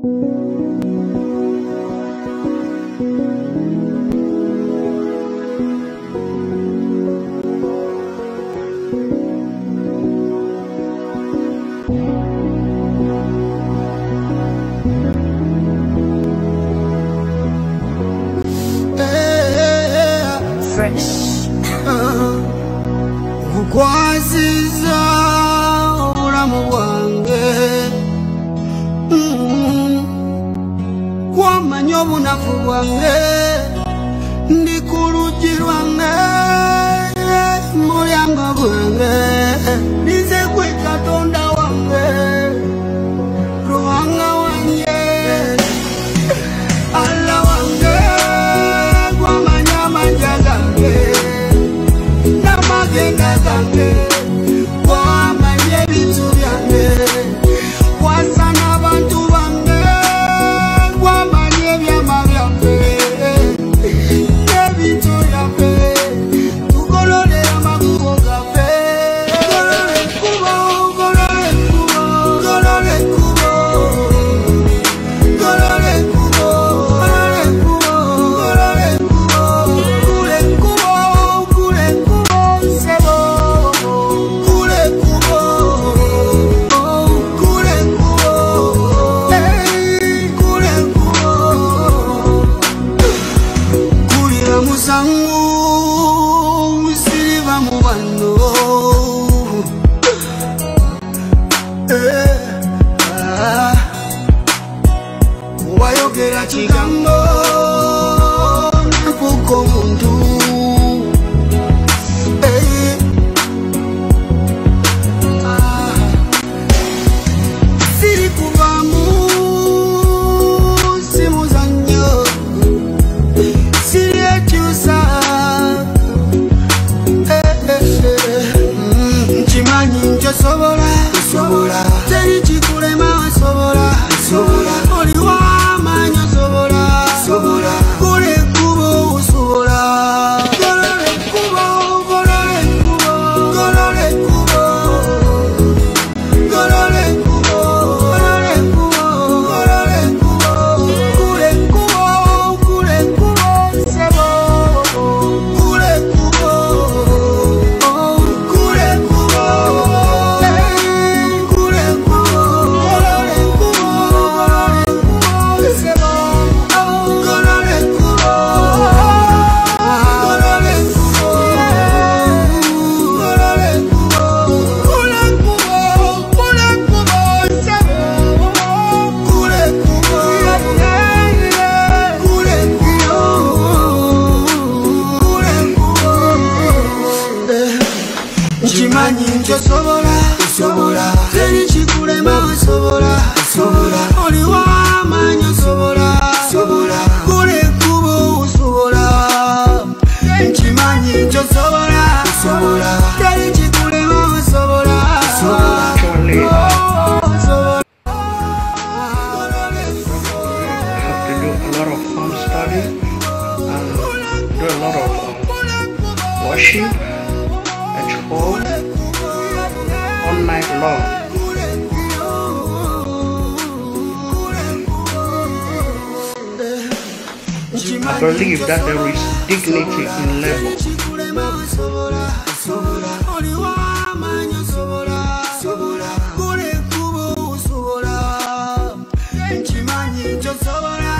Kwasiza ulamu wange kwamanya obunafu bwange ndi ku luggi lwange mulyango gwange nize gwe Katonda wange Ruhanga wange Allah wange kwamanya amanja gange n'amagenda gange kwamanya ebintu byange kwasa n'abantu bange kwamanya ebyama byange n'ebintu byange tugolole amakubo gaffe golole ekkubo golole ekkubo golole ekkubo golole ekkubo golole ekkubo golole ekkubo kule ekkubo kule ekkubo sebo kule ekkubo kule ekkubo kule ekkubo kulira musango siriva mu bano wayogera kigambo nafuka omuntu siri kuvaamu si muzannyo siri ekyusa nkimanyi njosobola teri kikulema osobola oli w'amaanyi osobola kola ekkubo osobola golola ekkubo golola ekkubo golola ekkubo golola ekkubo golola ekkubo golola ekkubo kula ekkubo kula ekkubo sebo kula ekkubo kula ekkubo kula ekkubo golola ekkubo sebo golola ekkubo golola ekkubo golola ekkubo kula ekkubo kula ekkubo sebo kula ekkubo kula ekkubo kula ekkubo nkimanyi njosobola teri kikulema osobola oli w'amaanyi osobola kola ekkubo osobola nkimanyi njosobola teri kikulema osobola Have to do a lot of home study and do a lot of worship at home all night long. I believe that there is dignity in labor. Nkimanyi njosobola